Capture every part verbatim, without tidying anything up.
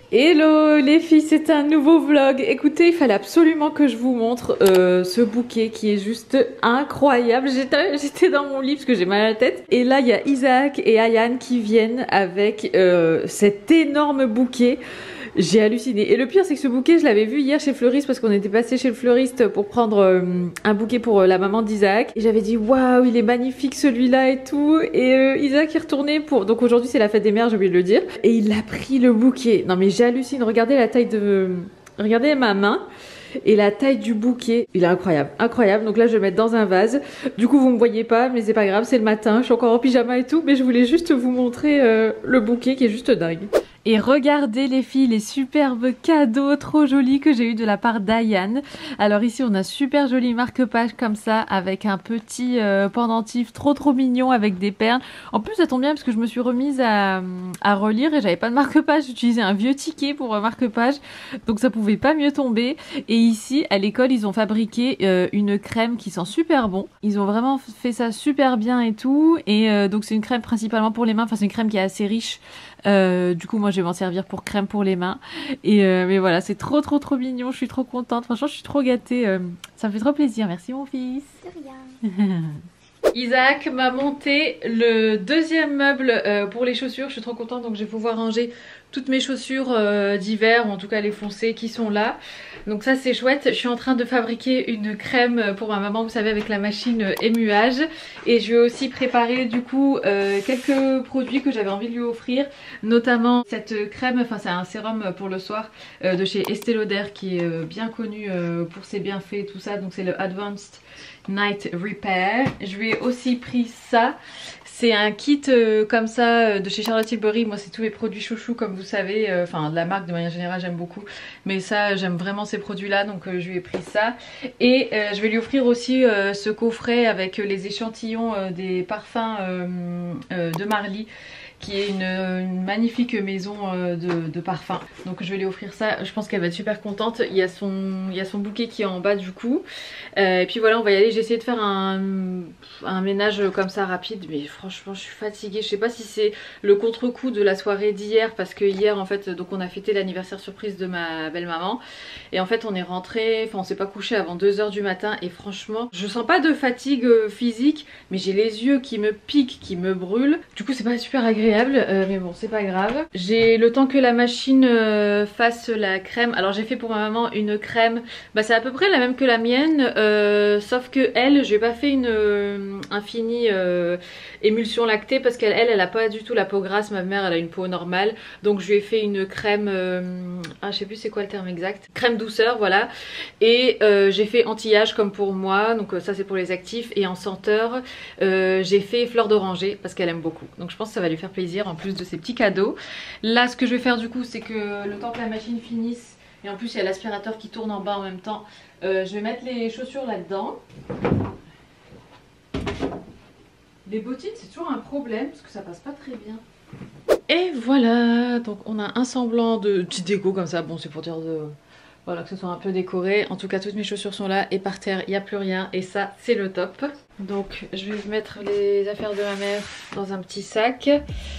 Hello les filles, c'est un nouveau vlog. Écoutez, il fallait absolument que je vous montre euh, ce bouquet qui est juste incroyable. J'étais dans mon lit parce que j'ai mal à la tête. Et là, il y a Isaac et Ayane qui viennent avec euh, cet énorme bouquet. J'ai halluciné. Et le pire, c'est que ce bouquet, je l'avais vu hier chez le fleuriste parce qu'on était passé chez le fleuriste pour prendre euh, un bouquet pour euh, la maman d'Isaac. Et j'avais dit, waouh, il est magnifique celui-là et tout. Et euh, Isaac est retourné pour... Donc aujourd'hui, c'est la fête des mères, j'ai oublié de le dire. Et il a pris le bouquet. Non mais j'hallucine. Regardez la taille de... Regardez ma main. Et la taille du bouquet, il est incroyable, incroyable. Donc là je vais le mettre dans un vase. Du coup vous me voyez pas, mais c'est pas grave, c'est le matin, je suis encore en pyjama et tout. Mais je voulais juste vous montrer euh, le bouquet qui est juste dingue. Et regardez les filles, les superbes cadeaux trop jolis que j'ai eu de la part d'Ayane. Alors ici on a super joli marque-page comme ça avec un petit euh, pendentif trop trop mignon avec des perles. En plus ça tombe bien parce que je me suis remise à, à relire et j'avais pas de marque-page. J'utilisais un vieux ticket pour euh, marque-page, donc ça pouvait pas mieux tomber. Et ici à l'école ils ont fabriqué euh, une crème qui sent super bon. Ils ont vraiment fait ça super bien et tout. Et euh, donc c'est une crème principalement pour les mains, enfin c'est une crème qui est assez riche. Euh, du coup moi je vais m'en servir pour crème pour les mains et euh, mais voilà, c'est trop trop trop mignon, je suis trop contente, franchement je suis trop gâtée, euh, ça me fait trop plaisir. Merci mon fils. De rien. Isaac m'a monté le deuxième meuble euh, pour les chaussures, je suis trop contente, donc je vais pouvoir ranger toutes mes chaussures euh, d'hiver, ou en tout cas les foncées qui sont là. Donc ça c'est chouette. Je suis en train de fabriquer une crème pour ma maman, vous savez, avec la machine émuage. Et je vais aussi préparer du coup euh, quelques produits que j'avais envie de lui offrir. Notamment cette crème, enfin c'est un sérum pour le soir euh, de chez Estée Lauder qui est euh, bien connu euh, pour ses bienfaits et tout ça. Donc c'est le Advanced Night Repair. Je lui ai aussi pris ça. C'est un kit euh, comme ça euh, de chez Charlotte Tilbury. Moi c'est tous mes produits chouchous comme vous savez, euh, enfin de la marque de manière générale j'aime beaucoup. Mais ça j'aime vraiment ces produits là, donc euh, je lui ai pris ça. Et euh, je vais lui offrir aussi euh, ce coffret avec les échantillons euh, des parfums euh, euh, de Marly, qui est une, une magnifique maison euh, de, de parfums. Donc je vais lui offrir ça, je pense qu'elle va être super contente. Il y a son, il y a son bouquet qui est en bas du coup. Euh, et puis voilà, on va y aller. J'ai essayé de faire un, un ménage comme ça rapide, mais franchement je suis fatiguée. Je sais pas si c'est le contre-coup de la soirée d'hier, parce que hier en fait, donc on a fêté l'anniversaire surprise de ma belle-maman. Et en fait on est rentré, enfin on s'est pas couché avant deux heures du matin. Et franchement, je sens pas de fatigue physique, mais j'ai les yeux qui me piquent, qui me brûlent. Du coup c'est pas super agréable. Euh, mais bon c'est pas grave. J'ai le temps que la machine euh, fasse la crème. Alors j'ai fait pour ma maman une crème, bah c'est à peu près la même que la mienne, euh, sauf que elle, j'ai pas fait une euh, un fini euh, émulsion lactée parce qu'elle elle, elle a pas du tout la peau grasse. Ma mère elle a une peau normale, donc je lui ai fait une crème euh, ah je sais plus c'est quoi le terme exact, crème douceur voilà. Et euh, j'ai fait anti-âge comme pour moi, donc euh, ça c'est pour les actifs. Et en senteur euh, j'ai fait fleur d'oranger parce qu'elle aime beaucoup, donc je pense que ça va lui faire plaisir en plus de ces petits cadeaux. Là ce que je vais faire du coup c'est que le temps que la machine finisse, et en plus il y a l'aspirateur qui tourne en bas en même temps, euh, je vais mettre les chaussures là-dedans. Les bottines c'est toujours un problème parce que ça passe pas très bien. Et voilà, donc on a un semblant de petit déco comme ça, bon c'est pour dire de... Voilà, que ce soit un peu décoré. En tout cas toutes mes chaussures sont là et par terre il n'y a plus rien et ça c'est le top. Donc je vais mettre les affaires de ma mère dans un petit sac.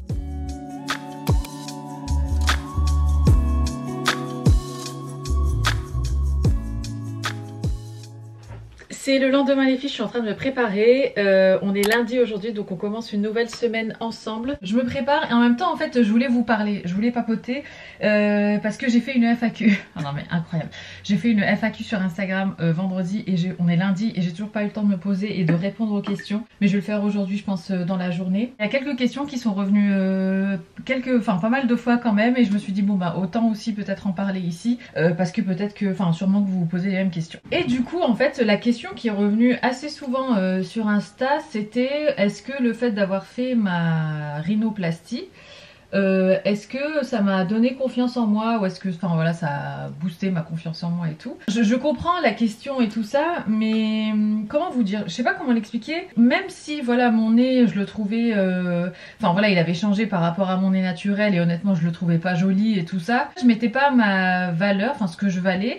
C'est le lendemain les filles, je suis en train de me préparer, euh, on est lundi aujourd'hui donc on commence une nouvelle semaine ensemble. Je me prépare et en même temps en fait je voulais vous parler, je voulais papoter euh, parce que j'ai fait une F A Q. Oh non mais incroyable, j'ai fait une F A Q sur Instagram euh, vendredi et on est lundi et j'ai toujours pas eu le temps de me poser et de répondre aux questions. Mais je vais le faire aujourd'hui je pense euh, dans la journée. Il y a quelques questions qui sont revenues euh, quelques, enfin pas mal de fois quand même, et je me suis dit bon bah autant aussi peut-être en parler ici euh, parce que peut-être que, enfin sûrement que vous vous posez les mêmes questions. Et du coup en fait la question qui est revenue assez souvent euh, sur Insta, c'était est-ce que le fait d'avoir fait ma rhinoplastie, euh, est-ce que ça m'a donné confiance en moi, ou est-ce que, enfin voilà, ça a boosté ma confiance en moi et tout. Je, je comprends la question et tout ça, mais comment vous dire, je sais pas comment l'expliquer. Même si voilà mon nez, je le trouvais, euh... enfin voilà, il avait changé par rapport à mon nez naturel et honnêtement je le trouvais pas joli et tout ça. Je mettais pas ma valeur, enfin ce que je valais.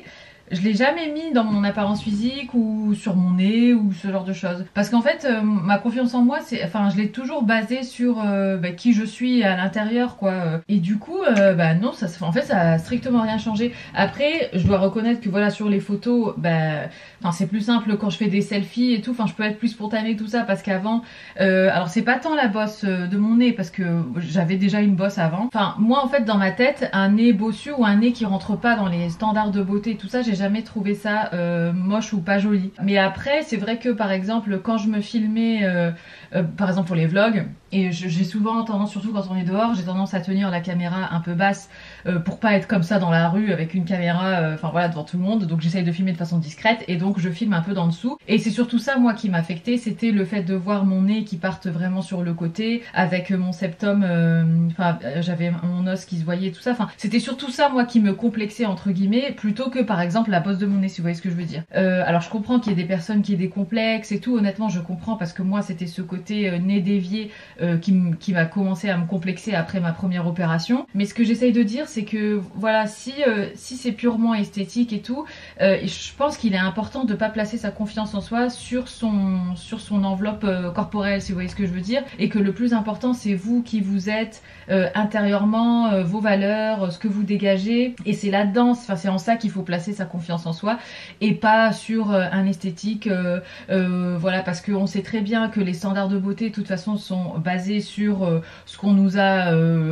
je l'ai jamais mis dans mon apparence physique ou sur mon nez ou ce genre de choses. Parce qu'en fait, euh, ma confiance en moi, c'est, enfin, je l'ai toujours basée sur euh, bah, qui je suis à l'intérieur, quoi. Et du coup, euh, bah non, ça, en fait, ça a strictement rien changé. Après, je dois reconnaître que voilà, sur les photos, bah, enfin, c'est plus simple quand je fais des selfies et tout. Enfin, je peux être plus spontanée tout ça parce qu'avant, euh, alors c'est pas tant la bosse de mon nez parce que j'avais déjà une bosse avant. Enfin, moi, en fait, dans ma tête, un nez bossu ou un nez qui rentre pas dans les standards de beauté, tout ça, j'ai jamais trouvé ça euh, moche ou pas joli. Mais après, c'est vrai que par exemple, quand je me filmais, euh, euh, par exemple pour les vlogs, et j'ai souvent tendance, surtout quand on est dehors, j'ai tendance à tenir la caméra un peu basse euh, pour pas être comme ça dans la rue avec une caméra, enfin euh, voilà, devant tout le monde. Donc j'essaye de filmer de façon discrète et donc je filme un peu d'en dessous. Et c'est surtout ça moi qui m'affectait, c'était le fait de voir mon nez qui parte vraiment sur le côté avec mon septum, enfin euh, j'avais mon os qui se voyait, tout ça. Enfin c'était surtout ça moi qui me complexait entre guillemets, plutôt que par exemple la bosse de mon nez, si vous voyez ce que je veux dire. Euh, alors je comprends qu'il y ait des personnes qui aient des complexes et tout. Honnêtement je comprends parce que moi c'était ce côté euh, nez dévié Euh, qui, qui va commencer à me complexer après ma première opération. Mais ce que j'essaye de dire, c'est que voilà, si, euh, si c'est purement esthétique et tout, euh, je pense qu'il est important de pas placer sa confiance en soi sur son, sur son enveloppe euh, corporelle, si vous voyez ce que je veux dire, et que le plus important, c'est vous qui vous êtes euh, intérieurement, euh, vos valeurs, euh, ce que vous dégagez, et c'est là-dedans, enfin c'est en ça qu'il faut placer sa confiance en soi, et pas sur euh, un esthétique, euh, euh, voilà, parce qu'on sait très bien que les standards de beauté, de toute façon, sont basé sur euh, ce qu'on nous a euh,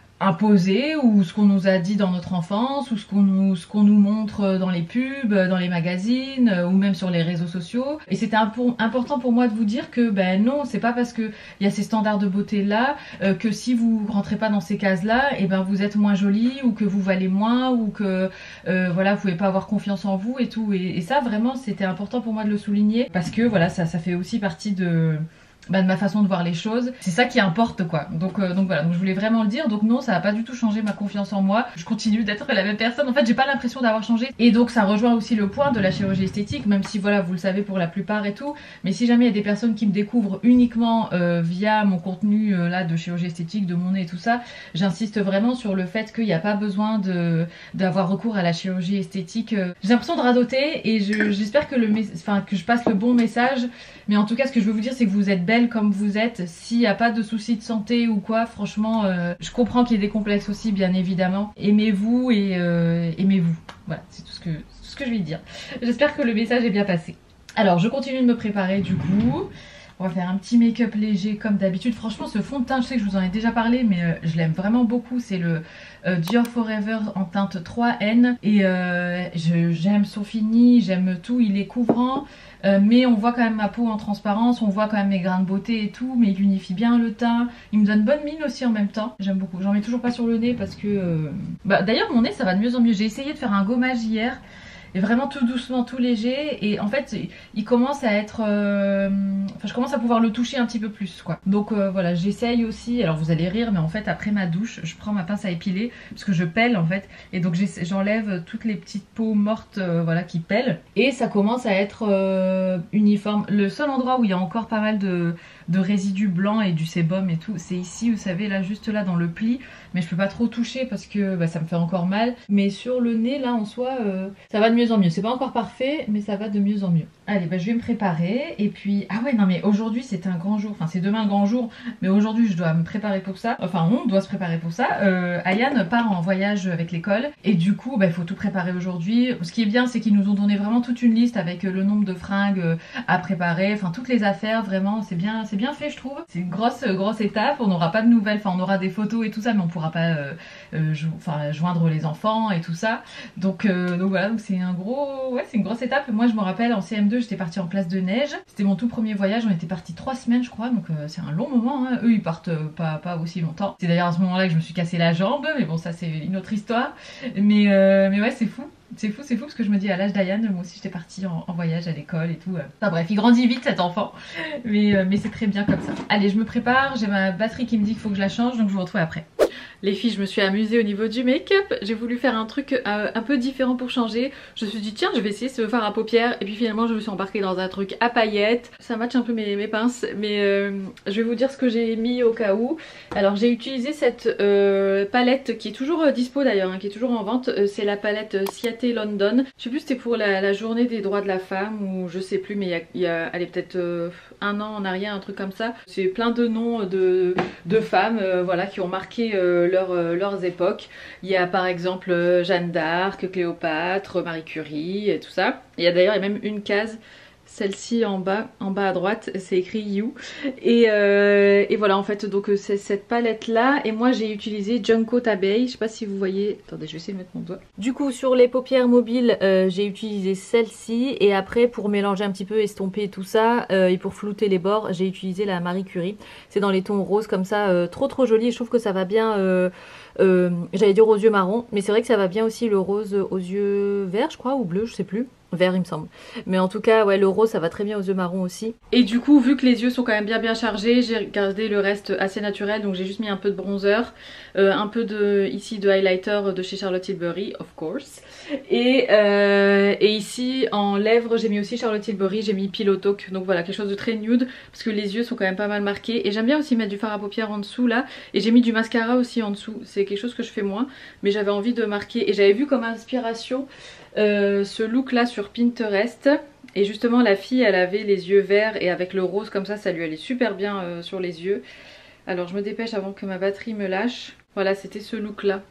imposé ou ce qu'on nous a dit dans notre enfance ou ce qu'on nous, ce qu'on nous montre dans les pubs, dans les magazines euh, ou même sur les réseaux sociaux. Et c'était important pour moi de vous dire que ben non, c'est pas parce que il y a ces standards de beauté là euh, que si vous rentrez pas dans ces cases là, et ben vous êtes moins jolie ou que vous valez moins ou que euh, voilà, vous pouvez pas avoir confiance en vous et tout. Et, et ça vraiment c'était important pour moi de le souligner parce que voilà, ça, ça fait aussi partie de Bah, de ma façon de voir les choses, c'est ça qui importe quoi. Donc, euh, donc voilà, donc je voulais vraiment le dire. Donc non, ça a pas du tout changé ma confiance en moi. Je continue d'être la même personne. En fait, j'ai pas l'impression d'avoir changé. Et donc ça rejoint aussi le point de la chirurgie esthétique, même si voilà, vous le savez pour la plupart et tout. Mais si jamais il y a des personnes qui me découvrent uniquement euh, via mon contenu euh, là de chirurgie esthétique, de mon nez et tout ça, j'insiste vraiment sur le fait qu'il n'y a pas besoin de d'avoir recours à la chirurgie esthétique. J'ai l'impression de radoter et j'espère que le, enfin que je passe le bon message. Mais en tout cas, ce que je veux vous dire, c'est que vous êtes belle comme vous êtes. S'il n'y a pas de soucis de santé ou quoi, franchement, euh, je comprends qu'il y ait des complexes aussi, bien évidemment. Aimez-vous et euh, aimez-vous. Voilà, c'est tout ce que, tout ce que je vais dire. J'espère que le message est bien passé. Alors, je continue de me préparer du coup. On va faire un petit make-up léger comme d'habitude. Franchement, ce fond de teint, je sais que je vous en ai déjà parlé, mais euh, je l'aime vraiment beaucoup. C'est le euh, Dior Forever en teinte trois N. Et euh, j'aime son fini, j'aime tout. Il est couvrant. Euh, mais on voit quand même ma peau en transparence, on voit quand même mes grains de beauté et tout, mais il unifie bien le teint, il me donne bonne mine aussi en même temps, j'aime beaucoup. J'en mets toujours pas sur le nez parce que... Euh... Bah, d'ailleurs mon nez ça va de mieux en mieux, j'ai essayé de faire un gommage hier, et vraiment tout doucement, tout léger, et en fait il commence à être... Euh... Enfin je commence à pouvoir le toucher un petit peu plus quoi. Donc euh, voilà, j'essaye aussi, alors vous allez rire, mais en fait après ma douche, je prends ma pince à épiler, parce que je pèle en fait, et donc j'enlève toutes les petites peaux mortes euh, voilà, qui pèlent, et ça commence à être euh, uniforme. Le seul endroit où il y a encore pas mal de, de résidus blancs et du sébum et tout, c'est ici, vous savez, là juste là dans le pli, mais je peux pas trop toucher parce que bah, ça me fait encore mal. Mais sur le nez là en soi, euh, ça va de mieux en mieux. C'est pas encore parfait, mais ça va de mieux en mieux. Allez, bah, je vais me préparer. Et puis, ah ouais, non mais aujourd'hui c'est un grand jour. Enfin, c'est demain le grand jour, mais aujourd'hui je dois me préparer pour ça. Enfin, on doit se préparer pour ça. Euh, Ayane part en voyage avec l'école. Et du coup, bah, il faut tout préparer aujourd'hui. Ce qui est bien, c'est qu'ils nous ont donné vraiment toute une liste avec le nombre de fringues à préparer. Enfin, toutes les affaires, vraiment, c'est bien, c'est bien fait, je trouve. C'est une grosse, grosse étape. On n'aura pas de nouvelles. Enfin, on aura des photos et tout ça, mais on pourra pas euh, euh, jo enfin, joindre les enfants et tout ça. Donc, euh, donc voilà, donc c'est un gros, ouais, c'est une grosse étape. Moi, je me rappelle en C M deux, j'étais partie en classe de neige. C'était mon tout premier voyage. On était partis trois semaines, je crois. Donc euh, c'est un long moment. Hein. Eux, ils partent euh, pas, pas aussi longtemps. C'est d'ailleurs à ce moment-là que je me suis cassé la jambe, mais bon, ça c'est une autre histoire. Mais, euh, mais ouais, c'est fou. C'est fou, c'est fou parce que je me dis à l'âge d'Ayane, moi aussi j'étais partie en, en voyage à l'école et tout. Enfin bref, il grandit vite cet enfant, mais, euh, mais c'est très bien comme ça. Allez, je me prépare, j'ai ma batterie qui me dit qu'il faut que je la change, donc je vous retrouve après. Les filles, je me suis amusée au niveau du make-up. J'ai voulu faire un truc euh, un peu différent pour changer. Je me suis dit tiens, je vais essayer ce fard à paupières. Et puis finalement je me suis embarquée dans un truc à paillettes. Ça match un peu mes, mes pinces, mais euh, je vais vous dire ce que j'ai mis au cas où. Alors j'ai utilisé cette euh, palette qui est toujours euh, dispo d'ailleurs, hein, qui est toujours en vente. Euh, c'est la palette Ciatis Cathay London. Je sais plus c'était pour la, la journée des droits de la femme ou je sais plus, mais il y a, il y a elle est peut-être euh, un an en arrière, un truc comme ça. C'est plein de noms de, de femmes euh, voilà, qui ont marqué euh, leur, euh, leurs époques. Il y a par exemple euh, Jeanne d'Arc, Cléopâtre, Marie Curie et tout ça. Il y a d'ailleurs même une case, celle-ci en bas, en bas à droite, c'est écrit You. Et, euh, et voilà, en fait, donc c'est cette palette-là. Et moi, j'ai utilisé Junko Tabei. Je sais pas si vous voyez. Attendez, je vais essayer de mettre mon doigt. Du coup, sur les paupières mobiles, euh, j'ai utilisé celle-ci. Et après, pour mélanger un petit peu, estomper tout ça, euh, et pour flouter les bords, j'ai utilisé la Marie Curie. C'est dans les tons roses comme ça, euh, trop trop joli. Et je trouve que ça va bien. Euh, euh, J'allais dire aux yeux marron, mais c'est vrai que ça va bien aussi le rose aux yeux verts, je crois, ou bleu, je sais plus. Vert il me semble. Mais en tout cas ouais le rose ça va très bien aux yeux marron aussi. Et du coup vu que les yeux sont quand même bien bien chargés, j'ai gardé le reste assez naturel. Donc j'ai juste mis un peu de bronzer, euh, un peu de ici de highlighter de chez Charlotte Tilbury of course. Et, euh, et ici en lèvres j'ai mis aussi Charlotte Tilbury, j'ai mis Pillow Talk. Donc voilà quelque chose de très nude parce que les yeux sont quand même pas mal marqués. Et j'aime bien aussi mettre du fard à paupières en dessous là. Et j'ai mis du mascara aussi en dessous. C'est quelque chose que je fais moins. Mais j'avais envie de marquer. Et j'avais vu comme inspiration Euh, ce look là sur Pinterest et justement la fille elle avait les yeux verts et avec le rose comme ça ça lui allait super bien euh, sur les yeux. Alors je me dépêche avant que ma batterie me lâche. Voilà c'était ce look là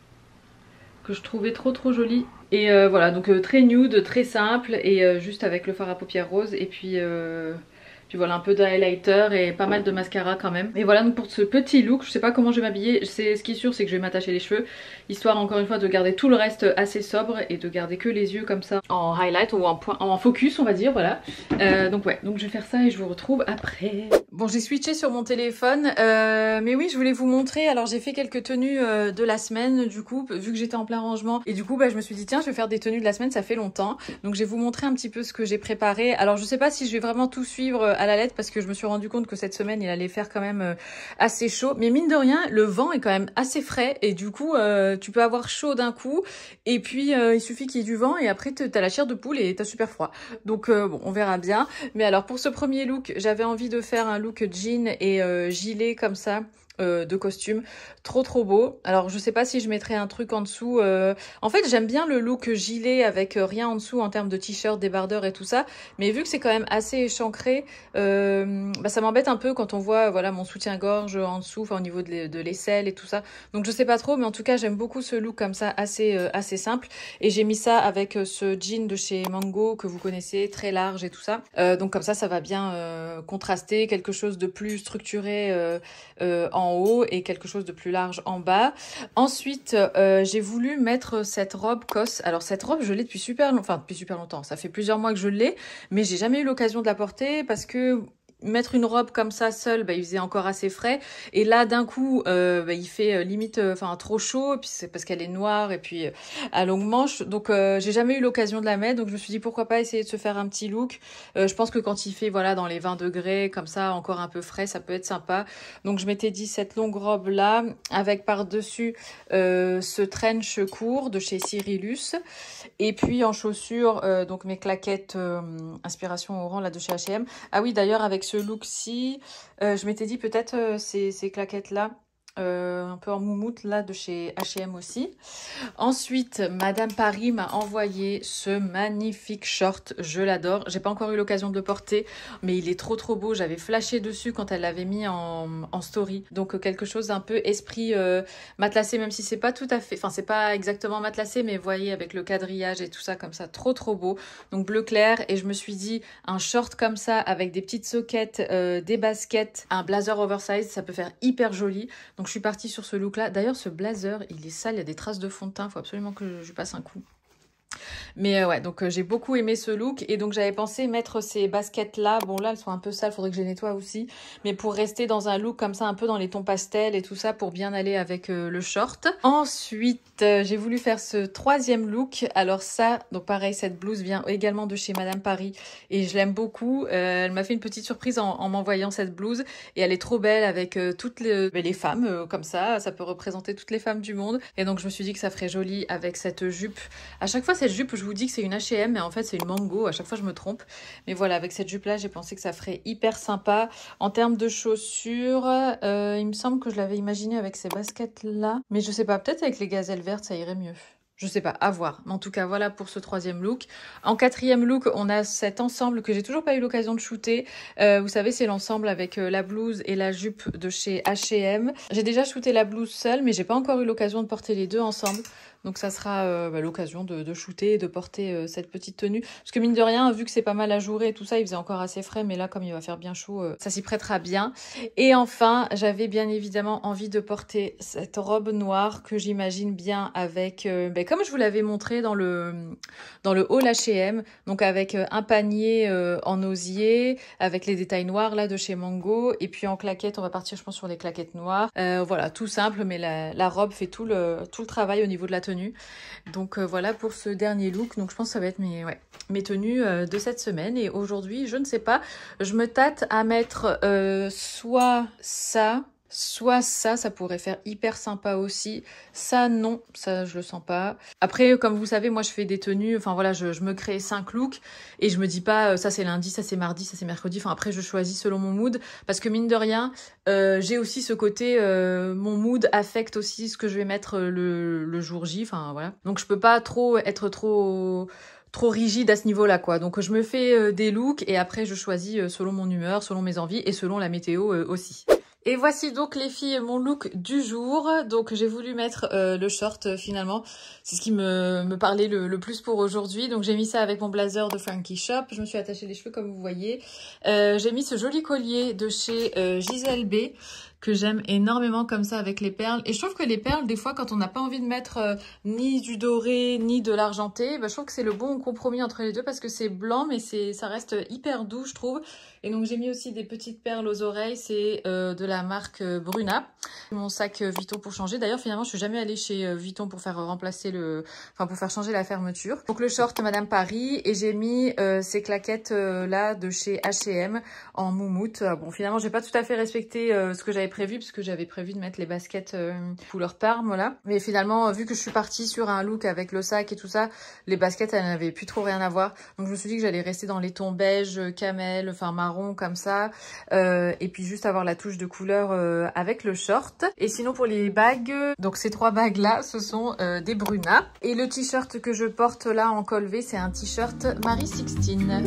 que je trouvais trop trop joli et euh, voilà donc euh, très nude, très simple et euh, juste avec le fard à paupières rose et puis euh, puis voilà un peu de highlighter et pas mal de mascara quand même. Et voilà donc pour ce petit look, je sais pas comment je vais m'habiller. Ce qui est sûr c'est que je vais m'attacher les cheveux. Histoire encore une fois de garder tout le reste assez sobre et de garder que les yeux comme ça en highlight ou en, point, en focus on va dire voilà. Euh, donc ouais donc je vais faire ça et je vous retrouve après. Bon j'ai switché sur mon téléphone euh, mais oui je voulais vous montrer. Alors j'ai fait quelques tenues euh, de la semaine du coup vu que j'étais en plein rangement. Et du coup bah, je me suis dit tiens je vais faire des tenues de la semaine, ça fait longtemps. Donc je vais vous montrer un petit peu ce que j'ai préparé. Alors je sais pas si je vais vraiment tout suivre à la lettre parce que je me suis rendu compte que cette semaine il allait faire quand même euh, assez chaud, mais mine de rien le vent est quand même assez frais et du coup euh, tu peux avoir chaud d'un coup et puis euh, il suffit qu'il y ait du vent et après t'as la chair de poule et t'as super froid. Donc euh, bon on verra bien. Mais alors pour ce premier look j'avais envie de faire un look jean et euh, gilet comme ça. Euh, de costume, trop trop beau. Alors je sais pas si je mettrai un truc en dessous. Euh... En fait j'aime bien le look gilet avec euh, rien en dessous en termes de t-shirt, débardeur et tout ça. Mais vu que c'est quand même assez échancré, euh, bah, ça m'embête un peu quand on voit voilà mon soutien-gorge en dessous, enfin au niveau de l'aisselle et tout ça. Donc je sais pas trop, mais en tout cas j'aime beaucoup ce look comme ça assez euh, assez simple. Et j'ai mis ça avec euh, ce jean de chez Mango que vous connaissez, très large et tout ça. Euh, donc comme ça ça va bien euh, contraster, quelque chose de plus structuré euh, euh, en haut et quelque chose de plus large en bas. Ensuite euh, j'ai voulu mettre cette robe Cos. Alors cette robe je l'ai depuis super longtemps, enfin depuis super longtemps, ça fait plusieurs mois que je l'ai, mais j'ai jamais eu l'occasion de la porter parce que mettre une robe comme ça seule, bah, il faisait encore assez frais. Et là, d'un coup, euh, bah, il fait euh, limite, enfin euh, trop chaud. Et puis c'est parce qu'elle est noire et puis euh, à longue manche. Donc euh, j'ai jamais eu l'occasion de la mettre. Donc je me suis dit pourquoi pas essayer de se faire un petit look. Euh, je pense que quand il fait voilà dans les vingt degrés comme ça, encore un peu frais, ça peut être sympa. Donc je m'étais dit cette longue robe là avec par dessus euh, ce trench court de chez Cyrillus. Et puis en chaussures, euh, donc mes claquettes euh, inspiration oran là de chez H et M. Ah oui d'ailleurs avec ce look-ci, euh, je m'étais dit peut-être euh, ces, ces claquettes-là, euh, un peu en moumoute là de chez H et M aussi. Ensuite, Madame Paris m'a envoyé ce magnifique short, je l'adore. J'ai pas encore eu l'occasion de le porter, mais il est trop trop beau. J'avais flashé dessus quand elle l'avait mis en, en story. Donc euh, quelque chose d'un peu esprit euh, matelassé, même si c'est pas tout à fait, enfin c'est pas exactement matelassé, mais vous voyez avec le quadrillage et tout ça comme ça, trop trop beau. Donc bleu clair et je me suis dit un short comme ça avec des petites soquettes, euh, des baskets, un blazer oversize, ça peut faire hyper joli. Donc je suis partie sur ce look là. D'ailleurs ce blazer il est sale, il y a des traces de fond de teint, il faut absolument que je, je passe un coup. Mais euh, ouais, donc euh, j'ai beaucoup aimé ce look et donc j'avais pensé mettre ces baskets là, bon là elles sont un peu sales, faudrait que je les nettoie aussi, mais pour rester dans un look comme ça un peu dans les tons pastels et tout ça pour bien aller avec euh, le short. Ensuite euh, j'ai voulu faire ce troisième look, alors ça, donc pareil cette blouse vient également de chez Madame Paris et je l'aime beaucoup, euh, elle m'a fait une petite surprise en, en m'envoyant cette blouse et elle est trop belle avec euh, toutes les, les femmes euh, comme ça, ça peut représenter toutes les femmes du monde et donc je me suis dit que ça ferait joli avec cette jupe. À chaque fois cette jupe je vous dis que c'est une H et M mais en fait c'est une Mango, à chaque fois je me trompe, mais voilà avec cette jupe là j'ai pensé que ça ferait hyper sympa. En termes de chaussures euh, il me semble que je l'avais imaginé avec ces baskets là, mais je sais pas, peut-être avec les gazelles vertes ça irait mieux. Je sais pas, à voir. En tout cas, voilà pour ce troisième look. En quatrième look, on a cet ensemble que j'ai toujours pas eu l'occasion de shooter. Euh, vous savez, c'est l'ensemble avec euh, la blouse et la jupe de chez H et M. J'ai déjà shooté la blouse seule, mais j'ai pas encore eu l'occasion de porter les deux ensemble. Donc ça sera euh, bah, l'occasion de, de shooter et de porter euh, cette petite tenue. Parce que mine de rien, vu que c'est pas mal ajouré et tout ça, il faisait encore assez frais. Mais là, comme il va faire bien chaud, euh, ça s'y prêtera bien. Et enfin, j'avais bien évidemment envie de porter cette robe noire que j'imagine bien avec... Euh, bah, comme je vous l'avais montré dans le, dans le haul H et M. Donc avec euh, un panier euh, en osier, avec les détails noirs là de chez Mango. Et puis en claquettes, on va partir je pense sur les claquettes noires. Euh, voilà, tout simple, mais la, la robe fait tout le, tout le travail au niveau de la tenue. Donc euh, voilà pour ce dernier look. Donc je pense que ça va être mes, ouais, mes tenues euh, de cette semaine. Et aujourd'hui, je ne sais pas, je me tâte à mettre euh, soit ça, soit ça, ça pourrait faire hyper sympa aussi. Ça, non, ça, je le sens pas. Après, comme vous savez, moi, je fais des tenues, enfin voilà, je, je me crée cinq looks et je me dis pas, euh, ça c'est lundi, ça c'est mardi, ça c'est mercredi. Enfin après, je choisis selon mon mood parce que mine de rien, euh, j'ai aussi ce côté, euh, mon mood affecte aussi ce que je vais mettre le, le jour J. Enfin voilà. Donc je peux pas trop être trop... trop rigide à ce niveau-là, quoi. Donc, je me fais euh, des looks et après, je choisis euh, selon mon humeur, selon mes envies et selon la météo euh, aussi. Et voici donc les filles mon look du jour. Donc j'ai voulu mettre euh, le short euh, finalement. C'est ce qui me, me parlait le, le plus pour aujourd'hui. Donc j'ai mis ça avec mon blazer de Frankie Shop. Je me suis attachée les cheveux comme vous voyez. Euh, j'ai mis ce joli collier de chez euh, Gisèle B que j'aime énormément comme ça avec les perles. Et je trouve que les perles, des fois, quand on n'a pas envie de mettre euh, ni du doré, ni de l'argenté, bah, je trouve que c'est le bon compromis entre les deux parce que c'est blanc, mais c'est ça reste hyper doux, je trouve. Et donc, j'ai mis aussi des petites perles aux oreilles. C'est euh, de la marque euh, Bruna. Mon sac euh, Vuitton pour changer. D'ailleurs, finalement, je suis jamais allée chez euh, Vuitton pour faire remplacer le... Enfin, pour faire changer la fermeture. Donc, le short Madame Paris. Et j'ai mis euh, ces claquettes euh, là de chez H et M en moumoute. Bon, finalement, j'ai pas tout à fait respecté euh, ce que j'avais prévu parce que j'avais prévu de mettre les baskets euh, couleur parme là, mais finalement vu que je suis partie sur un look avec le sac et tout ça, les baskets elles n'avaient plus trop rien à voir, donc je me suis dit que j'allais rester dans les tons beige, camel, enfin marron comme ça, euh, et puis juste avoir la touche de couleur euh, avec le short. Et sinon pour les bagues, donc ces trois bagues là ce sont euh, des Bruna, et le t-shirt que je porte là en col V c'est un t-shirt Marie Sixtine.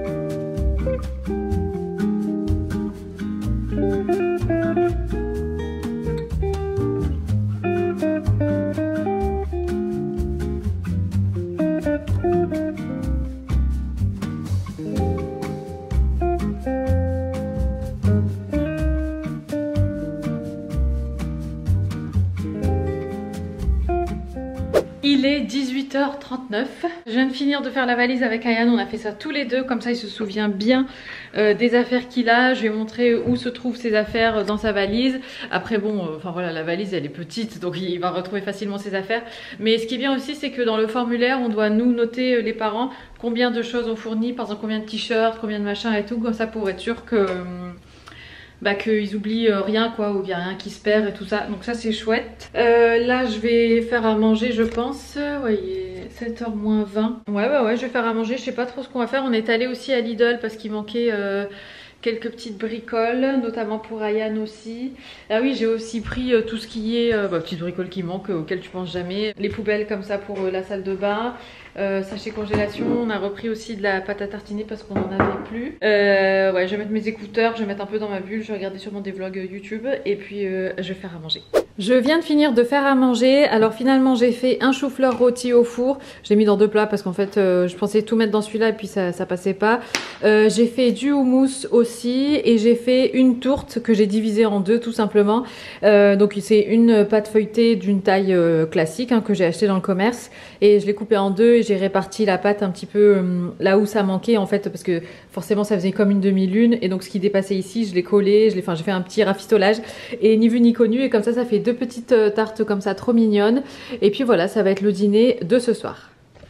Il est dix-huit heures trente-neuf. Je viens de finir de faire la valise avec Ayane. On a fait ça tous les deux. Comme ça, il se souvient bien euh, des affaires qu'il a. Je vais montrer où se trouvent ses affaires dans sa valise. Après, bon, euh, enfin voilà, la valise, elle est petite. Donc, il va retrouver facilement ses affaires. Mais ce qui est bien aussi, c'est que dans le formulaire, on doit nous noter, euh, les parents, combien de choses on fournit. Par exemple, combien de t-shirts, combien de machins et tout. Comme ça, pour être sûr que... Euh, bah, qu'ils oublient euh, rien quoi, ou il n'y a rien qui se perd et tout ça, donc ça c'est chouette. Euh, là je vais faire à manger je pense, ouais il est sept heures moins vingt. Ouais bah ouais je vais faire à manger, je sais pas trop ce qu'on va faire. On est allé aussi à Lidl parce qu'il manquait euh, quelques petites bricoles, notamment pour Ayane aussi. Ah oui j'ai aussi pris euh, tout ce qui est, euh, bah, petites bricoles qui manquent, euh, auxquelles tu penses jamais. Les poubelles comme ça pour euh, la salle de bain. Euh, sachet congélation, on a repris aussi de la pâte à tartiner parce qu'on n'en avait plus. Euh, ouais, je vais mettre mes écouteurs, je vais mettre un peu dans ma bulle, je vais regarder sûrement des vlogs YouTube et puis euh, je vais faire à manger. Je viens de finir de faire à manger. Alors finalement j'ai fait un chou-fleur rôti au four. Je l'ai mis dans deux plats parce qu'en fait euh, je pensais tout mettre dans celui-là et puis ça, ça passait pas. Euh, j'ai fait du houmous aussi et j'ai fait une tourte que j'ai divisée en deux tout simplement. Euh, donc c'est une pâte feuilletée d'une taille euh, classique hein, que j'ai acheté dans le commerce et je l'ai coupée en deux. J'ai réparti la pâte un petit peu euh, là où ça manquait en fait parce que forcément ça faisait comme une demi-lune et donc ce qui dépassait ici je l'ai collé, je l'ai, enfin j'ai fait un petit rafistolage et ni vu ni connu et comme ça ça fait deux petites euh, tartes comme ça trop mignonnes et puis voilà ça va être le dîner de ce soir.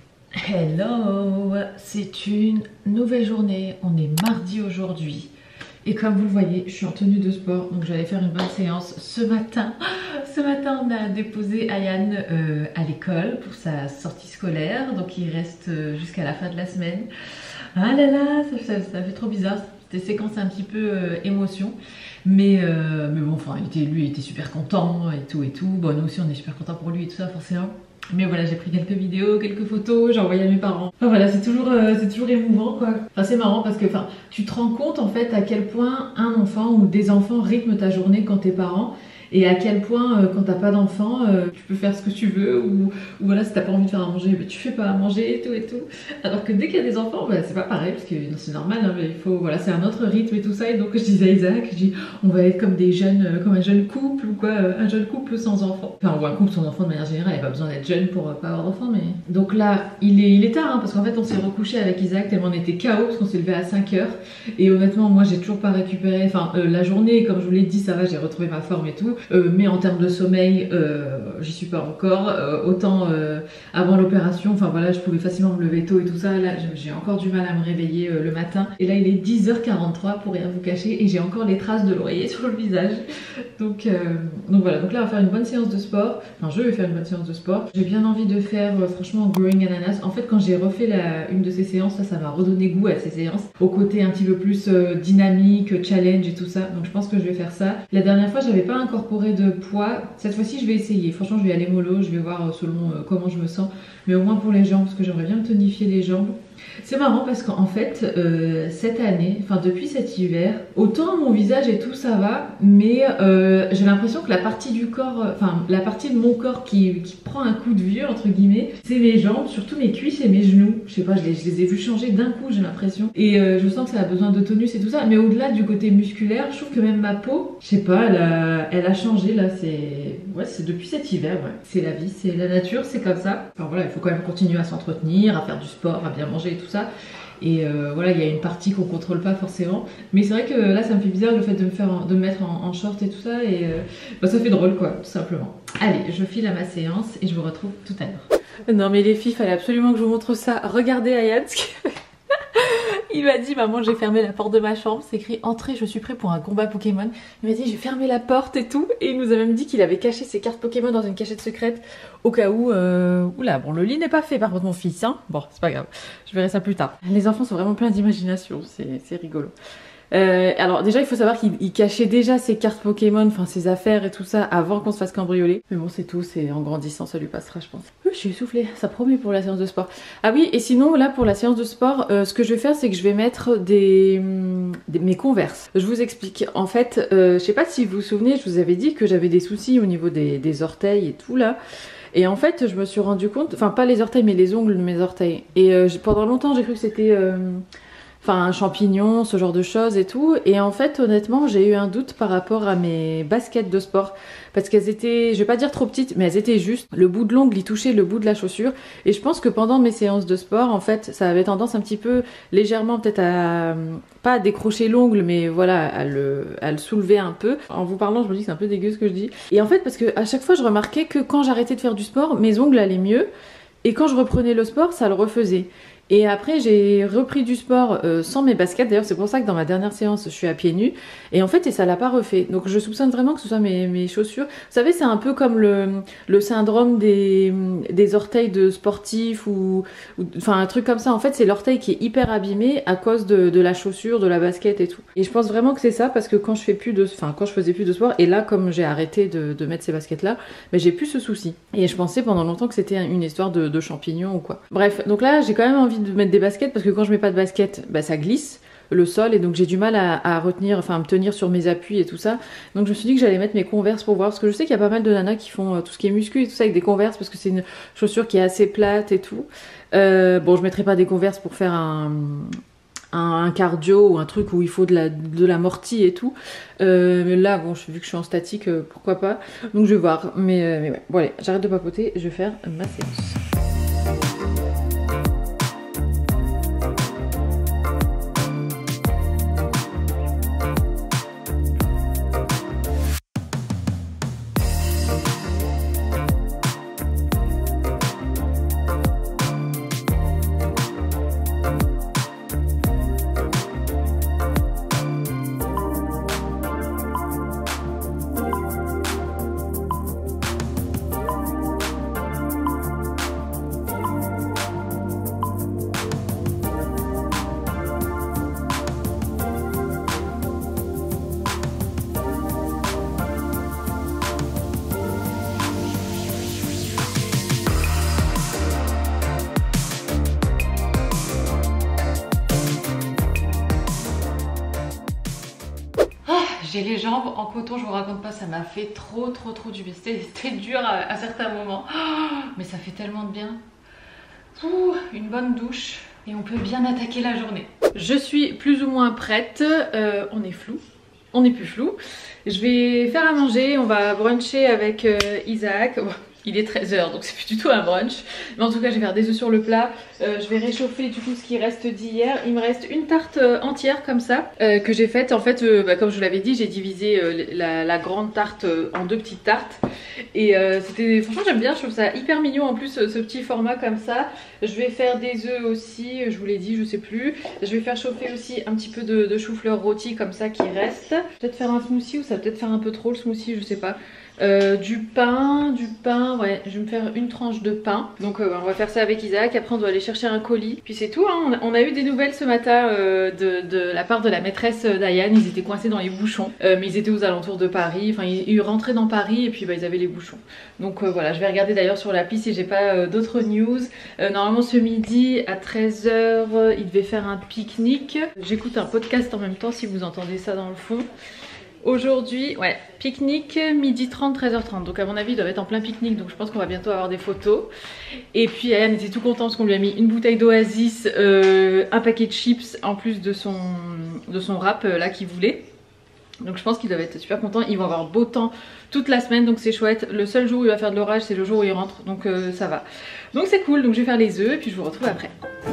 Hello, c'est une nouvelle journée, on est mardi aujourd'hui. Et comme vous le voyez, je suis en tenue de sport, donc j'allais faire une bonne séance ce matin. Ce matin, on a déposé Ayane euh, à l'école pour sa sortie scolaire, donc il reste euh, jusqu'à la fin de la semaine. Ah là là, ça, ça, ça fait trop bizarre, c'était séquence un petit peu euh, émotion. Mais, euh, mais bon, enfin, il était, lui, il était super content et tout et tout. Bon, nous aussi, on est super content pour lui et tout ça, forcément. Mais voilà, j'ai pris quelques vidéos, quelques photos, j'ai envoyé à mes parents. Enfin voilà, c'est toujours, euh, c'est toujours émouvant quoi. Enfin c'est marrant parce que enfin, tu te rends compte en fait à quel point un enfant ou des enfants rythment ta journée quand t'es parent. Et à quel point euh, quand t'as pas d'enfant, euh, tu peux faire ce que tu veux ou, ou voilà, si t'as pas envie de faire à manger, bah, tu fais pas à manger et tout et tout. Alors que dès qu'il y a des enfants, bah, c'est pas pareil parce que c'est normal, hein, mais il faut, voilà, c'est un autre rythme et tout ça. Et donc je disais à Isaac, je dis, on va être comme des jeunes, euh, comme un jeune couple ou quoi, euh, un jeune couple sans enfant. Enfin, ou un couple sans enfant de manière générale, il n'y a pas besoin d'être jeune pour euh, pas avoir d'enfant. Mais donc là, il est, il est tard hein, parce qu'en fait on s'est recouché avec Isaac tellement on était K O parce qu'on s'est levé à cinq heures. Et honnêtement, moi j'ai toujours pas récupéré, enfin euh, la journée, comme je vous l'ai dit, ça va, j'ai retrouvé ma forme et tout. Euh, mais en termes de sommeil, euh, j'y suis pas encore. Euh, autant euh, avant l'opération, enfin voilà, je pouvais facilement me lever tôt et tout ça. Là, j'ai encore du mal à me réveiller euh, le matin. Et là, il est dix heures quarante-trois pour rien vous cacher, et j'ai encore les traces de l'oreiller sur le visage. Donc, euh, donc voilà. Donc là, on va faire une bonne séance de sport. Enfin, je vais faire une bonne séance de sport. J'ai bien envie de faire, euh, franchement, Growing Ananas. En fait, quand j'ai refait la, une de ces séances, ça, ça m'a redonné goût à ces séances, au côté un petit peu plus euh, dynamique, challenge et tout ça. Donc, je pense que je vais faire ça. La dernière fois, j'avais pas incorporé de poids. Cette fois-ci, je vais essayer. Franchement, je vais aller mollo. Je vais voir selon euh, comment je me sens. Mais au moins pour les jambes, parce que j'aimerais bien me tonifier les jambes. C'est marrant parce qu'en fait, euh, cette année, enfin depuis cet hiver, autant mon visage et tout ça va, mais euh, j'ai l'impression que la partie du corps, enfin la partie de mon corps qui, qui prend un coup de vieux, entre guillemets, c'est mes jambes, surtout mes cuisses et mes genoux. Je sais pas, je les, je les ai vus changer d'un coup, j'ai l'impression. Et euh, je sens que ça a besoin de tonus et tout ça, mais au-delà du côté musculaire, je trouve que même ma peau, je sais pas, elle a, elle a changé là, c'est ouais, c'est depuis cet hiver, ouais. C'est la vie, c'est la nature, c'est comme ça. Enfin voilà, il faut quand même continuer à s'entretenir, à faire du sport, à bien manger et tout ça. Et euh, voilà, il y a une partie qu'on contrôle pas forcément. Mais c'est vrai que là, ça me fait bizarre le fait de me, faire en, de me mettre en, en short et tout ça. Et euh, bah, ça fait drôle, quoi, tout simplement. Allez, je file à ma séance et je vous retrouve tout à l'heure. Non, mais les filles, il fallait absolument que je vous montre ça. Regardez Ayad. Il m'a dit, maman, j'ai fermé la porte de ma chambre. C'est écrit, entrée, je suis prêt pour un combat Pokémon. Il m'a dit, j'ai fermé la porte et tout. Et il nous a même dit qu'il avait caché ses cartes Pokémon dans une cachette secrète. Au cas où, euh... oula, bon, le lit n'est pas fait par contre, mon fils, hein. Bon, c'est pas grave. Je verrai ça plus tard. Les enfants sont vraiment pleins d'imagination. C'est rigolo. Euh, alors déjà il faut savoir qu'il cachait déjà ses cartes Pokémon, enfin ses affaires et tout ça avant qu'on se fasse cambrioler. Mais bon c'est tout, c'est en grandissant ça lui passera je pense. Euh, je suis essoufflée, ça promet pour la séance de sport. Ah oui et sinon là pour la séance de sport, euh, ce que je vais faire c'est que je vais mettre des, des mes Converse. Je vous explique, en fait euh, je sais pas si vous vous souvenez, je vous avais dit que j'avais des soucis au niveau des, des orteils et tout là. Et en fait je me suis rendu compte, enfin pas les orteils mais les ongles de mes orteils. Et euh, pendant longtemps j'ai cru que c'était... Euh, enfin un champignon, ce genre de choses et tout. Et en fait, honnêtement, j'ai eu un doute par rapport à mes baskets de sport. Parce qu'elles étaient, je vais pas dire trop petites, mais elles étaient juste. Le bout de l'ongle, il touchait le bout de la chaussure. Et je pense que pendant mes séances de sport, en fait, ça avait tendance un petit peu, légèrement peut-être à, pas à décrocher l'ongle, mais voilà, à le, à le soulever un peu. En vous parlant, je me dis que c'est un peu dégueu ce que je dis. Et en fait, parce que à chaque fois, je remarquais que quand j'arrêtais de faire du sport, mes ongles allaient mieux. Et quand je reprenais le sport, ça le refaisait. Et après j'ai repris du sport euh, sans mes baskets, d'ailleurs c'est pour ça que dans ma dernière séance je suis à pieds nus et en fait et ça l'a pas refait, donc je soupçonne vraiment que ce soit mes, mes chaussures. Vous savez c'est un peu comme le, le syndrome des, des orteils de sportifs ou, ou enfin un truc comme ça, en fait c'est l'orteil qui est hyper abîmé à cause de, de la chaussure, de la basket et tout. Et je pense vraiment que c'est ça parce que quand je fais plus de, enfin quand je faisais plus de sport et là comme j'ai arrêté de, de mettre ces baskets là, ben, j'ai plus ce souci. Et je pensais pendant longtemps que c'était une histoire de, de champignons ou quoi. Bref, donc là j'ai quand même envie de mettre des baskets parce que quand je mets pas de baskets, bah, ça glisse le sol et donc j'ai du mal à, à retenir, enfin à me tenir sur mes appuis et tout ça. Donc je me suis dit que j'allais mettre mes Converse pour voir parce que je sais qu'il y a pas mal de nanas qui font euh, tout ce qui est muscu et tout ça avec des Converse parce que c'est une chaussure qui est assez plate et tout. Euh, bon je mettrai pas des Converse pour faire un, un, un cardio ou un truc où il faut de la, de l'amorti et tout. Euh, mais là bon vu que je suis en statique, euh, pourquoi pas. Donc je vais voir. Mais, euh, mais ouais. Bon allez, j'arrête de papoter, je vais faire ma séance. j'ai les jambes en coton, je vous raconte pas, ça m'a fait trop trop trop du bien. C'était dur à, à certains moments, oh, mais ça fait tellement de bien. Ouh, une bonne douche et on peut bien attaquer la journée. Je suis plus ou moins prête, euh, on est flou, on est plus flou. Je vais faire à manger, on va bruncher avec euh, Isaac. Bon, il est treize heures donc c'est plus du tout un brunch. Mais en tout cas je vais faire des œufs sur le plat. Euh, je vais réchauffer du coup ce qui reste d'hier. Il me reste une tarte euh, entière comme ça euh, que j'ai faite. En fait euh, bah, comme je vous l'avais dit, j'ai divisé euh, la, la grande tarte euh, en deux petites tartes. Et euh, c'était, franchement j'aime bien, je trouve ça hyper mignon en plus ce petit format comme ça. Je vais faire des œufs aussi, je vous l'ai dit, je sais plus. Je vais faire chauffer aussi un petit peu de, de chou-fleur rôti comme ça qui reste. Peut-être faire un smoothie ou ça va peut-être faire un peu trop le smoothie, je sais pas. Euh, du pain, du pain, ouais, je vais me faire une tranche de pain. Donc euh, on va faire ça avec Isaac, après on doit aller chercher un colis. Puis c'est tout, hein. on, a, on a eu des nouvelles ce matin euh, de, de la part de la maîtresse d'Ayane. Ils étaient coincés dans les bouchons, euh, mais ils étaient aux alentours de Paris. Enfin ils, ils rentraient dans Paris et puis bah, ils avaient les bouchons. Donc euh, voilà, je vais regarder d'ailleurs sur l'appli si j'ai pas euh, d'autres news. euh, Normalement ce midi à treize heures, euh, il devait faire un pique-nique. J'écoute un podcast en même temps si vous entendez ça dans le fond. Aujourd'hui, ouais, pique-nique, midi trente, treize heures trente. Donc à mon avis, il doit être en plein pique-nique. Donc je pense qu'on va bientôt avoir des photos. Et puis Ayane était tout contente parce qu'on lui a mis une bouteille d'Oasis, euh, un paquet de chips en plus de son, de son wrap euh, là qu'il voulait. Donc je pense qu'il doit être super content. Ils vont avoir beau temps toute la semaine, donc c'est chouette. Le seul jour où il va faire de l'orage, c'est le jour où il rentre. Donc euh, ça va. Donc c'est cool. Donc je vais faire les œufs et puis je vous retrouve après.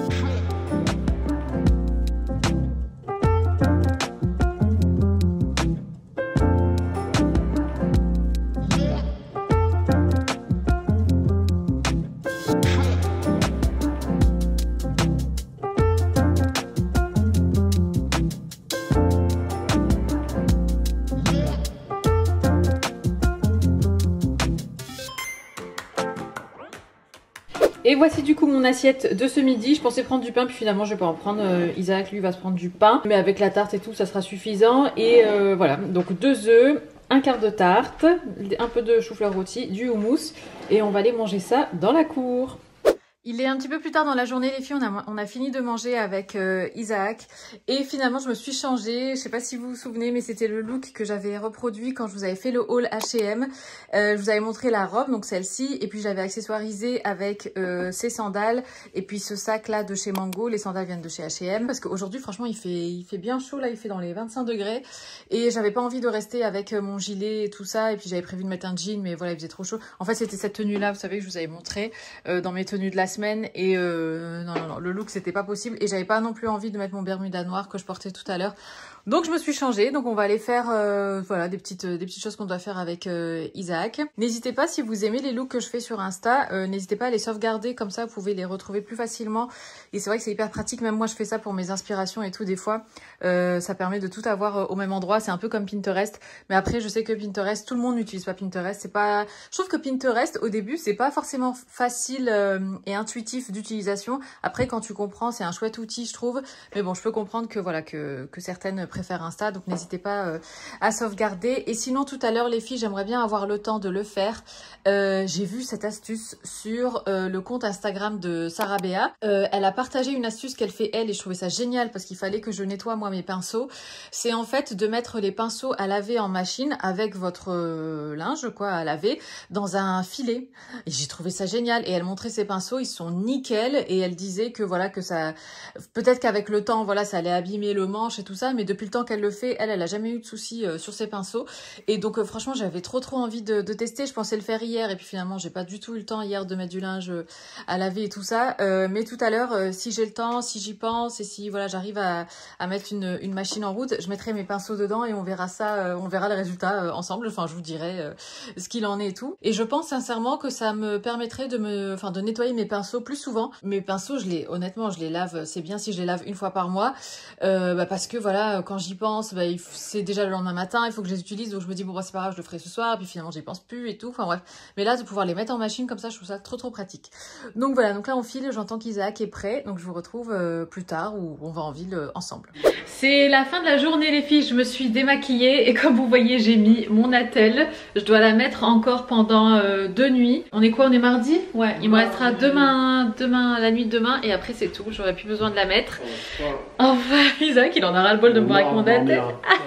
Et voici du coup mon assiette de ce midi. Je pensais prendre du pain puis finalement je vais pas en prendre. euh, Isaac lui va se prendre du pain, mais avec la tarte et tout ça sera suffisant. Et euh, voilà, donc deux œufs, un quart de tarte, un peu de chou-fleur rôti, du houmous et on va aller manger ça dans la cour. Il est un petit peu plus tard dans la journée les filles, on a, on a fini de manger avec euh, Isaac et finalement je me suis changée, je sais pas si vous vous souvenez mais c'était le look que j'avais reproduit quand je vous avais fait le haul H et M. Euh, je vous avais montré la robe, donc celle-ci, et puis j'avais accessoirisé avec euh, ces sandales et puis ce sac là de chez Mango. Les sandales viennent de chez H et M parce qu'aujourd'hui franchement il fait, il fait bien chaud là, il fait dans les vingt-cinq degrés et j'avais pas envie de rester avec mon gilet et tout ça et puis j'avais prévu de mettre un jean mais voilà il faisait trop chaud. En fait c'était cette tenue là, vous savez que je vous avais montré euh, dans mes tenues de la semaine et euh, non, non, non, le look c'était pas possible et j'avais pas non plus envie de mettre mon bermuda noir que je portais tout à l'heure. Donc je me suis changée, donc on va aller faire euh, voilà des petites des petites choses qu'on doit faire avec euh, Isaac. N'hésitez pas si vous aimez les looks que je fais sur Insta, euh, n'hésitez pas à les sauvegarder comme ça vous pouvez les retrouver plus facilement. Et c'est vrai que c'est hyper pratique, même moi je fais ça pour mes inspirations et tout des fois. Euh, ça permet de tout avoir au même endroit, c'est un peu comme Pinterest. Mais après je sais que Pinterest, tout le monde n'utilise pas Pinterest. C'est pas, je trouve que Pinterest au début c'est pas forcément facile euh, et intuitif d'utilisation. Après quand tu comprends c'est un chouette outil je trouve. Mais bon je peux comprendre que voilà que, que certaines préfèrent Insta, donc n'hésitez pas euh, à sauvegarder. Et sinon tout à l'heure les filles, j'aimerais bien avoir le temps de le faire. Euh, j'ai vu cette astuce sur euh, le compte Instagram de Sarah Béa. Euh, elle a partagé une astuce qu'elle fait elle et je trouvais ça génial parce qu'il fallait que je nettoie moi mes pinceaux. C'est en fait de mettre les pinceaux à laver en machine avec votre euh, linge quoi à laver dans un filet. Et j'ai trouvé ça génial et elle montrait ses pinceaux, ils sont nickel et elle disait que voilà que ça, peut-être qu'avec le temps voilà ça allait abîmer le manche et tout ça, mais depuis le temps qu'elle le fait, elle, elle a jamais eu de soucis euh, sur ses pinceaux. Et donc euh, franchement j'avais trop trop envie de, de tester. Je pensais le faire hier et puis finalement j'ai pas du tout eu le temps hier de mettre du linge euh, à laver et tout ça. Euh, mais tout à l'heure euh, si j'ai le temps, si j'y pense et si voilà j'arrive à, à mettre une, une machine en route, je mettrai mes pinceaux dedans et on verra ça, euh, on verra le résultat euh, ensemble. Enfin je vous dirai euh, ce qu'il en est et tout. Et je pense sincèrement que ça me permettrait de me, enfin de nettoyer mes pinceaux plus souvent. Mes pinceaux je les, honnêtement je les lave, c'est bien si je les lave une fois par mois euh, bah, parce que voilà quand j'y pense bah, c'est déjà le lendemain matin, il faut que je les utilise, donc je me dis bon bah c'est pas grave, je le ferai ce soir, puis finalement j'y pense plus et tout, enfin bref. Mais là de pouvoir les mettre en machine comme ça, je trouve ça trop trop pratique. Donc voilà, donc là on file, j'entends qu'Isaac est prêt, donc je vous retrouve euh, plus tard où on va en ville euh, ensemble. C'est la fin de la journée les filles, je me suis démaquillée et comme vous voyez j'ai mis mon attelle, je dois la mettre encore pendant euh, deux nuits. On est quoi, on est mardi? Ouais, il me restera demain, demain, la nuit de demain et après c'est tout, j'aurais plus besoin de la mettre. Enfin, Isaac il en a ras le bol de me voir avec mon attelle.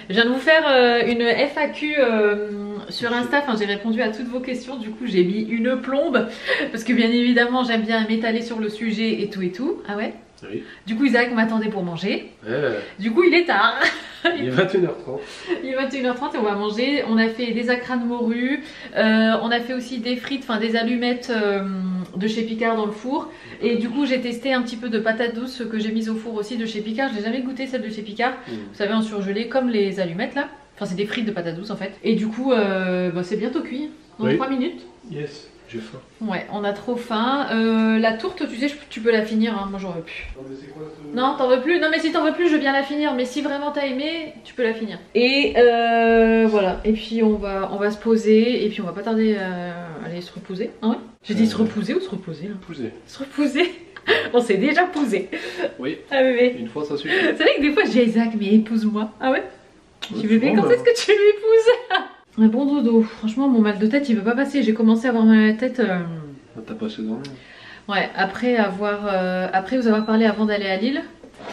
Je viens de vous faire euh, une F A Q euh, sur Insta, enfin j'ai répondu à toutes vos questions, du coup j'ai mis une plombe parce que bien évidemment j'aime bien m'étaler sur le sujet et tout et tout. Ah ouais? Oui. Du coup Isaac m'attendait pour manger. Euh, Du coup il est tard. il est vingt et une heures trente. Il est vingt et une heures trente et on va manger. On a fait des acras de morue, euh, on a fait aussi des frites, enfin des allumettes euh, de chez Picard dans le four. Et du coup j'ai testé un petit peu de patates douces que j'ai mise au four aussi de chez Picard. Je n'ai jamais goûté celle de chez Picard, Mmh. vous savez en surgelé comme les allumettes là. Enfin c'est des frites de patates douces en fait. Et du coup euh, bah, c'est bientôt cuit, dans Oui. trois minutes. Yes, j'ai faim. Ouais, on a trop faim. Euh, la tourte, tu sais, je- tu peux la finir, hein. Moi j'aurais pu. Non, mais c'est quoi ce... Non, t'en veux plus? Non, mais si t'en veux plus, je veux bien la finir. Mais si vraiment t'as aimé, tu peux la finir. Et euh, voilà. Et puis on va, on va se poser. Et puis on va pas tarder à aller se reposer. Ah ouais? J'ai dit Euh, se reposer ou se reposer là? Pousé. Se reposer? On s'est déjà posé. Oui, Ah bébé. une fois ça suffit. C'est vrai que des fois je dis à Isaac, mais épouse-moi. Ah ouais? Je dis Ouais, bébé, souvent, quand bah, est-ce que tu m'épouses? Un bon dodo. Franchement, mon mal de tête, il veut pas passer. J'ai commencé à avoir mal à la tête. euh, T'as pas assez dormi. Ouais, après avoir, euh, après vous avoir parlé avant d'aller à Lille.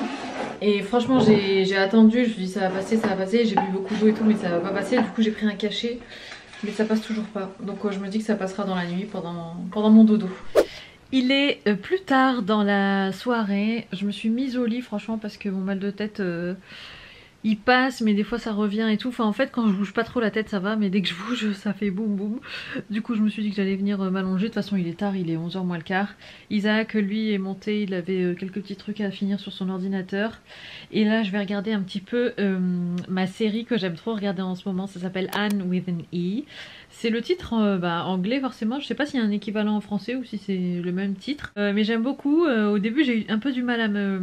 Et franchement, j'ai j'ai attendu, je me suis dit ça va passer, ça va passer. J'ai bu beaucoup d'eau et tout, mais ça va pas passer. Du coup, j'ai pris un cachet, mais ça passe toujours pas. Donc, euh, je me dis que ça passera dans la nuit pendant, pendant mon dodo. Il est euh, plus tard dans la soirée. Je me suis mise au lit, franchement, parce que mon mal de tête. Euh, il passe mais des fois ça revient et tout, enfin en fait quand je bouge pas trop la tête ça va, mais dès que je bouge ça fait boum boum. Du coup je me suis dit que j'allais venir m'allonger, de toute façon il est tard, il est onze heures moins le quart. Isaac lui est monté, il avait quelques petits trucs à finir sur son ordinateur. Et là je vais regarder un petit peu euh, ma série que j'aime trop regarder en ce moment, ça s'appelle Anne with an E. C'est le titre euh, bah, anglais forcément, je sais pas s'il y a un équivalent en français ou si c'est le même titre. Euh, mais j'aime beaucoup, euh, au début j'ai eu un peu du mal à me...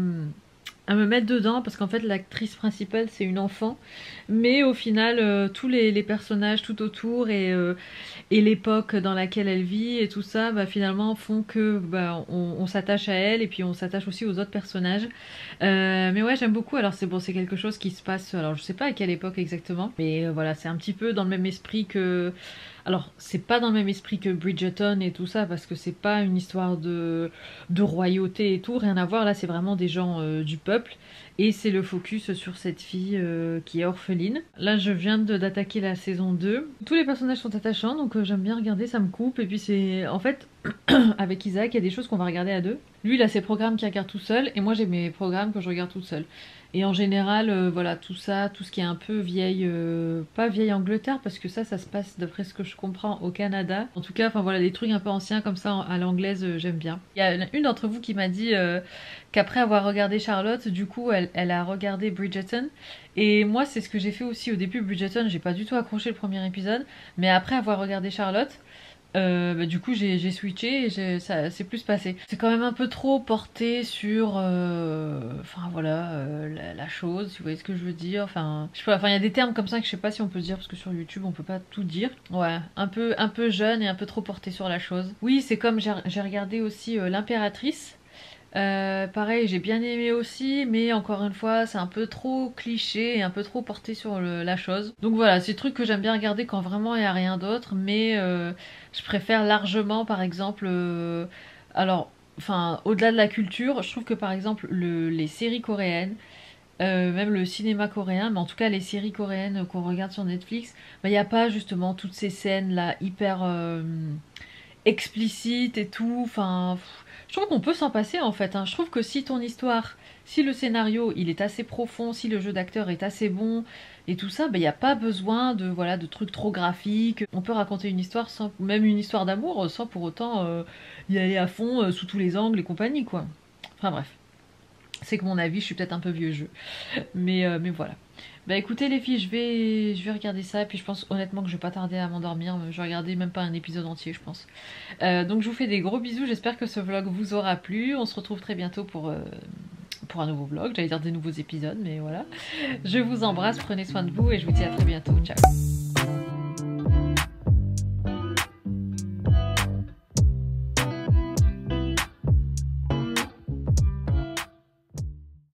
à me mettre dedans parce qu'en fait l'actrice principale c'est une enfant, mais au final euh, tous les, les personnages tout autour et, euh, et l'époque dans laquelle elle vit et tout ça bah, finalement font que bah, on, on s'attache à elle et puis on s'attache aussi aux autres personnages. Euh, mais ouais j'aime beaucoup, alors c'est bon, c'est quelque chose qui se passe, alors je sais pas à quelle époque exactement, mais euh, voilà c'est un petit peu dans le même esprit que... Alors, c'est pas dans le même esprit que Bridgerton et tout ça, parce que c'est pas une histoire de, de royauté et tout, rien à voir. Là, c'est vraiment des gens euh, du peuple. Et c'est le focus sur cette fille euh, qui est orpheline. Là, je viens de- d'attaquer la saison deux. Tous les personnages sont attachants, donc euh, j'aime bien regarder, ça me coupe. Et puis c'est... En fait, avec Isaac, il y a des choses qu'on va regarder à deux. Lui, il a ses programmes qu'il regarde tout seul, et moi, j'ai mes programmes que je regarde toute seule. Et en général, euh, voilà, tout ça, tout ce qui est un peu vieille, euh, pas vieille Angleterre, parce que ça, ça se passe, d'après ce que je comprends, au Canada. En tout cas, enfin voilà, des trucs un peu anciens comme ça, à l'anglaise, euh, j'aime bien. Il y a une d'entre vous qui m'a dit euh, qu'après avoir regardé Charlotte, du coup, elle, elle a regardé Bridgerton. Et moi, c'est ce que j'ai fait aussi au début, Bridgerton, j'ai pas du tout accroché le premier épisode, mais après avoir regardé Charlotte, Euh, bah, du coup j'ai j'ai switché et j'ai- ça s'est plus passé. C'est quand même un peu trop porté sur euh, enfin voilà euh, la, la chose, si vous voyez ce que je veux dire. Enfin je sais pas, enfin il y a des termes comme ça que je sais pas si on peut dire parce que sur YouTube on peut pas tout dire. Ouais, un peu un peu jeune et un peu trop porté sur la chose. Oui, c'est comme j'ai j'ai regardé aussi euh, l'Impératrice. Euh, pareil, j'ai bien aimé aussi, mais encore une fois, c'est un peu trop cliché et un peu trop porté sur le- la chose. Donc voilà, c'est des trucs que j'aime bien regarder quand vraiment il n'y a rien d'autre, mais euh, je préfère largement, par exemple, euh, alors, enfin, au-delà de la culture, je trouve que par exemple, le- les séries coréennes, euh, même le cinéma coréen, mais en tout cas les séries coréennes qu'on regarde sur Netflix, bah, il n'y a pas justement toutes ces scènes là hyper euh, explicites et tout, enfin... pff, je trouve qu'on peut s'en passer en fait, hein. Je trouve que si ton histoire, si le scénario il est assez profond, si le jeu d'acteur est assez bon et tout ça, il n'y a pas besoin de, voilà, de trucs trop graphiques. On peut raconter une histoire, sans, même une histoire d'amour, sans pour autant euh, y aller à fond euh, sous tous les angles et compagnie quoi. Enfin bref, c'est que mon avis, je suis peut-être un peu vieux jeu, mais, euh, mais voilà. Bah écoutez les filles, je vais, je vais regarder ça, et puis je pense honnêtement que je vais pas tarder à m'endormir, je vais regarder même pas un épisode entier je pense. Euh, donc je vous fais des gros bisous, j'espère que ce vlog vous aura plu, on se retrouve très bientôt pour, euh, pour un nouveau vlog, j'allais dire des nouveaux épisodes, mais voilà. Je vous embrasse, prenez soin de vous et je vous dis à très bientôt, ciao.